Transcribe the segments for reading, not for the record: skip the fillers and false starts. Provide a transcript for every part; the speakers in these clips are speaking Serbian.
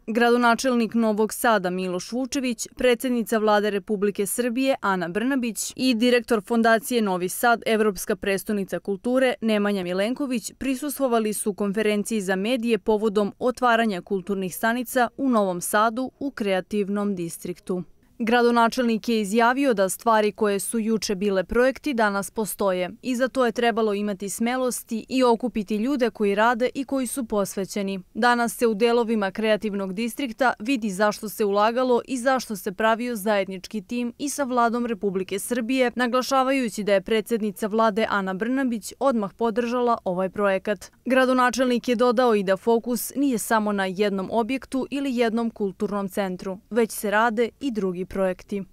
Gradonačelnik Novog Sada Miloš Vučević, predsjednica Vlade Republike Srbije Ana Brnabić i direktor Fondacije Novi Sad, Evropska prestonica kulture Nemanja Milenković prisustvovali su konferenciji za medije povodom otvaranja kulturnih stanica u Novom Sadu u kreativnom distriktu. Gradonačelnik je izjavio da stvari koje su juče bile projekti danas postoje i za to je trebalo imati smelosti i okupiti ljude koji rade i koji su posvećeni. Danas se u delovima kreativnog distrikta vidi zašto se ulagalo i zašto se pravio zajednički tim i sa Vladom Republike Srbije, naglašavajući da je predsjednica Vlade Ana Brnabić odmah podržala ovaj projekat. Gradonačelnik je dodao i da fokus nije samo na jednom objektu ili jednom kulturnom centru, već se rade i drugi projekti.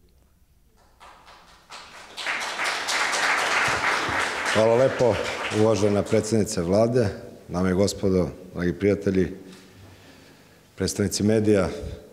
Hvala lepo, uvažena predsjednice Vlade, dame i gospodo, dragi prijatelji, predstavnici medija.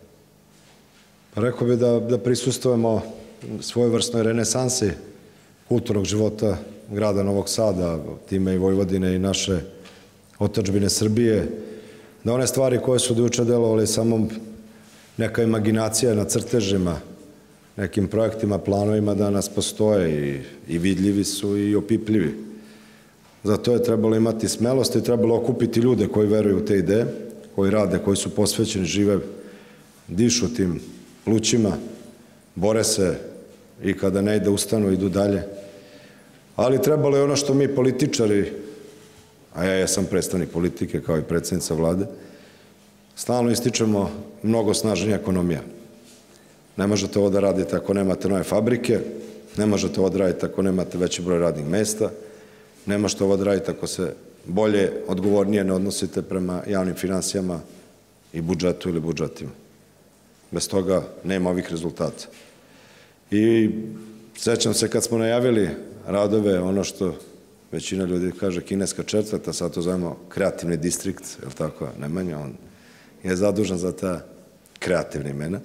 Rekao bih da prisustvujemo svojevrsnoj renesansi kulturnog života grada Novog Sada, time i Vojvodine i naše otadžbine Srbije, da one stvari koje su do juče delovale samo neka imaginacija na crtežima, nekim projektima, planovima danas postoje i vidljivi su i opipljivi. Zato je trebalo imati smelost i trebalo okupiti ljude koji veruju u te ideje, koji rade, koji su posvećeni, žive, dišu tim plućima, bore se i kada ne ide ustanu, idu dalje. Ali trebalo je ono što mi političari, a ja sam predstavnik politike kao i predsjednica Vlade, stalno ističemo mnogo snažnija ekonomija. Ne možete ovo da radite ako nemate nove fabrike, ne možete ovo da radite ako nemate veći broj radnih mesta, ne možete ovo da radite ako se bolje, odgovornije ne odnosite prema javnim finansijama i budžetu ili budžetima. Bez toga nema ovih rezultata. I sećam se kad smo najavili radove, ono što većina ljudi kaže kineska četvrta, sad to zovemo kreativni distrikt, je li tako, Nemanja, on je zadužen za ta kreativna imena.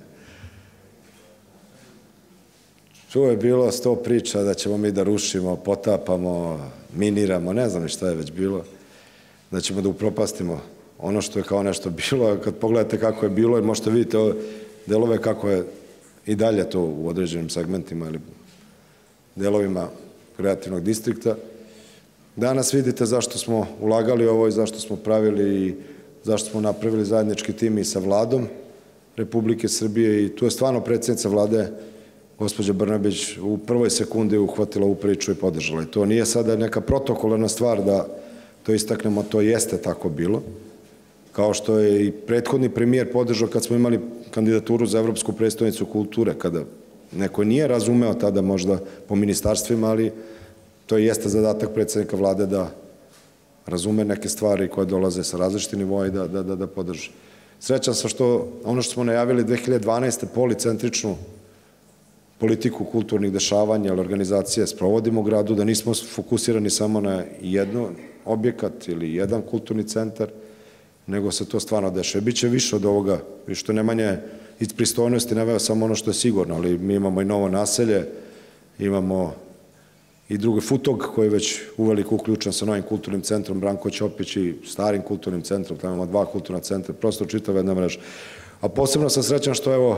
Tu je bilo 100 priča da ćemo mi da rušimo, potapamo, miniramo, ne znam šta je već bilo, da ćemo da upropastimo ono što je kao nešto bilo. Kad pogledate kako je bilo, možete vidjeti delove kako je i dalje to u određenim segmentima ili delovima kreativnog distrikta. Danas vidite zašto smo ulagali ovo i zašto smo pravili i zašto smo napravili zajednički tim i sa Vladom Republike Srbije i tu je stvarno predsjednica Vlade, gospođa Brnabić, u prvoj sekundi uhvatila ovu priču i podržala. I to nije sada neka protokolarna stvar da to istaknemo, to jeste tako bilo. Kao što je i prethodni premijer podržao kad smo imali kandidaturu za Evropsku prestonicu kulture, kada neko nije razumeo tada možda po ministarstvima, ali to jeste zadatak predsjednika Vlade da razume neke stvari koje dolaze sa različitih nivoa i da podrže. Srećan sam što ono što smo najavili 2012. policentričnu politiku kulturnih dešavanja ili organizacije sprovodimo u gradu, da nismo fokusirani samo na jedan objekat ili jedan kulturni centar, nego se to stvarno dešava. Biće više od ovoga, što Nemanja iz pristojnosti naveo samo ono što je sigurno, ali mi imamo i novo naselje, imamo i drugi Futog koji je već uveliko uključen sa novim kulturnim centrom Branko Ćopić i starim kulturnim centrom, tamo imamo 2 kulturna centra, prosto čitava jedna mreža. A posebno sam srećan što evo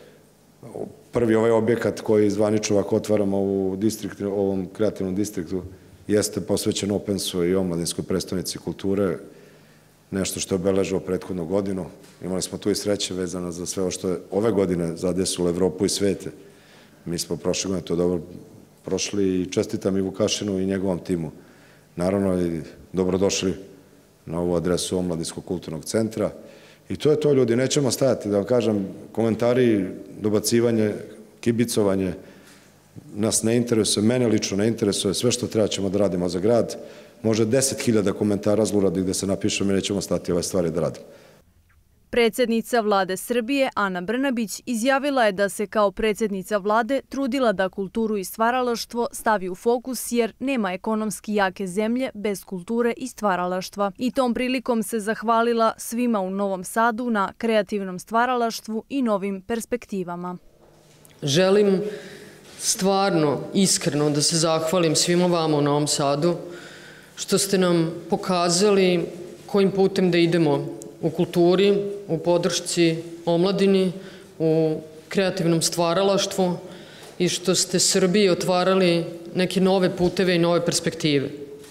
prvi ovaj objekat koji zvanično ovako otvaramo u ovom kreativnom distriktu jeste posvećen Opensu i omladinskoj prestonici kulture, nešto što je obeležilo prethodnu godinu. Imali smo tu i sreće vezano za sve ovo što je ove godine zadesilo Evropu i svete. Mi smo prošle godine to dobro prošli i čestitam i Vukašinu i njegovom timu. Naravno i dobrodošli na ovu adresu Omladinskog kulturnog centra. I to je to, ljudi, nećemo stajati, da vam kažem, komentari, dobacivanje, kibicovanje, nas ne interesuje, mene lično ne interesuje, sve što treba ćemo da radimo za grad, može 10.000 komentara zluradi gde se napišemo i nećemo stati ove stvari da radimo. Predsjednica Vlade Srbije Ana Brnabić izjavila je da se kao predsjednica Vlade trudila da kulturu i stvaralaštvo stavi u fokus jer nema ekonomski jake zemlje bez kulture i stvaralaštva. I tom prilikom se zahvalila svima u Novom Sadu na kreativnom stvaralaštvu i novim perspektivama. Želim stvarno, iskreno da se zahvalim svima vama u Novom Sadu što ste nam pokazali kojim putem da idemo u kulturi, u podršci omladini, u kreativnom stvaralaštvu i što ste Srbiji otvarali neke nove puteve i nove perspektive.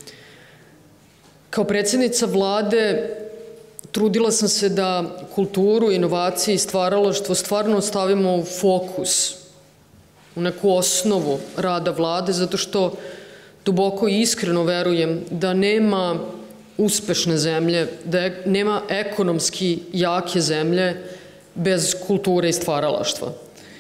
Kao predsjednica vlade trudila sam se da kulturu, inovacije i stvaralaštvo stvarno stavimo u fokus, u neku osnovu rada vlade, zato što duboko i iskreno verujem da nema uspešne zemlje, da nema ekonomski jake zemlje bez kulture i stvaralaštva.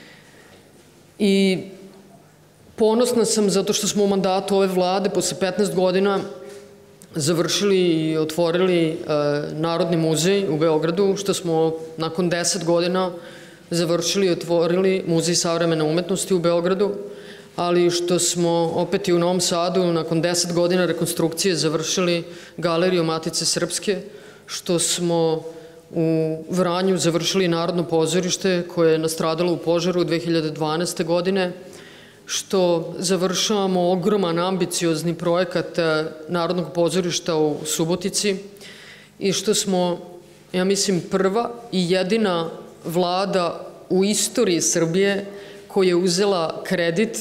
I ponosna sam zato što smo u mandatu ove vlade posle 15 godina završili i otvorili Narodni muzej u Beogradu, što smo nakon 10 godina završili i otvorili Muzej savremene umetnosti u Beogradu, ali što smo opet i u Novom Sadu nakon 10 godina rekonstrukcije završili Galeriju Matice Srpske, što smo u Vranju završili Narodno pozorište koje je nastradalo u požaru 2012. godine, što završavamo ogroman ambiciozni projekat Narodnog pozorišta u Subotici i što smo, ja mislim, prva i jedina vlada u istoriji Srbije koja je uzela kredit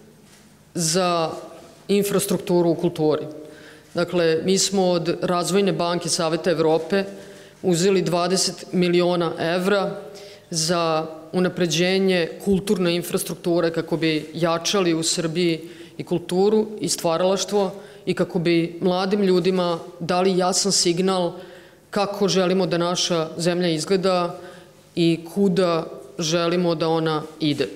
za infrastrukturu u kulturi. Dakle, mi smo od Razvojne banke Saveta Evrope uzeli 20 miliona evra za unapređenje kulturne infrastrukture kako bi jačali u Srbiji i kulturu i stvaralaštvo i kako bi mladim ljudima dali jasan signal kako želimo da naša zemlja izgleda i kuda želimo da ona ide.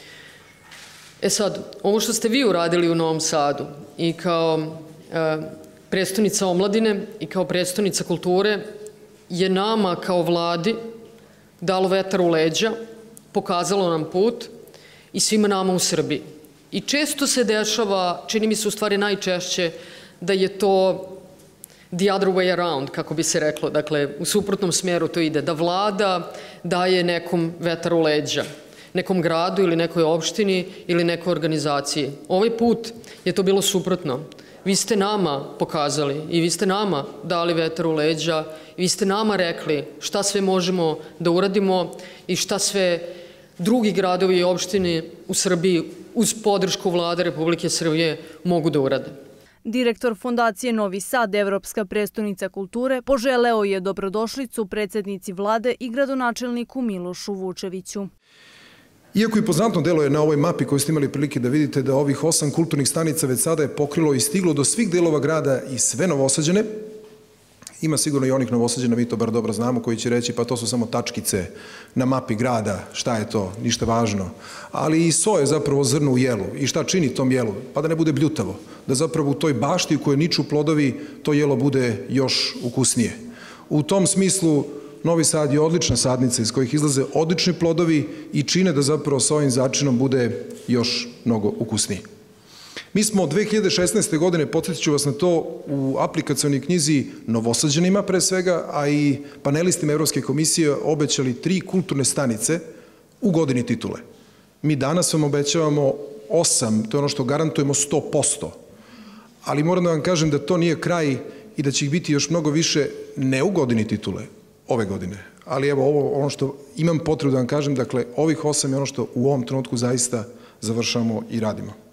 E sad, ovo što ste vi uradili u Novom Sadu i kao prestonica omladine i kao prestonica kulture je nama kao vladi dalo vetar u leđa, pokazalo nam put i svima nama u Srbiji. I često se dešava, čini mi se u stvari najčešće, da je to the other way around, kako bi se reklo. Dakle, u suprotnom smjeru to ide. Da vlada daje nekom vetar u leđa, nekom gradu ili nekoj opštini ili nekoj organizaciji. Ovaj put je to bilo suprotno. Vi ste nama pokazali i vi ste nama dali vetar u leđa i vi ste nama rekli šta sve možemo da uradimo i šta sve drugi gradovi i opštine u Srbiji uz podršku vlade Republike Srbije mogu da urade. Direktor Fondacije Novi Sad, Evropska prestonica kulture, poželeo je dobrodošlicu predsjednici vlade i gradonačelniku Milošu Vučeviću. Iako i poznatno deluje na ovoj mapi koju ste imali prilike da vidite da ovih 8 kulturnih stanica već sada je pokrilo i stiglo do svih delova grada i sve Novosađane, ima sigurno i onih Novosađana, mi to bar dobro znamo, koji će reći pa to su samo tačkice na mapi grada, šta je to, ništa važno. Ali i so je zapravo zrno u jelu. I šta čini tom jelu? Pa da ne bude bljutavo. Da zapravo u toj bašti u kojoj niču plodovi to jelo bude još ukusnije. U tom smislu Novi Sad je odlična sadnica iz kojih izlaze odlični plodovi i čine da zapravo sa ovim začinom bude još mnogo ukusniji. Mi smo od 2016. godine, podsjetit ću vas na to, u aplikacionoj knjizi Novosađanima pre svega, a i panelistima Evropske komisije obećali 3 kulturne stanice u godini titule. Mi danas vam obećavamo 8, to je ono što garantujemo 100%. Ali moram da vam kažem da to nije kraj i da će ih biti još mnogo više ne u godini titule, ove godine. Ali evo, ono što imam potrebu da vam kažem, dakle, ovih 8 je ono što u ovom trenutku zaista završamo i radimo.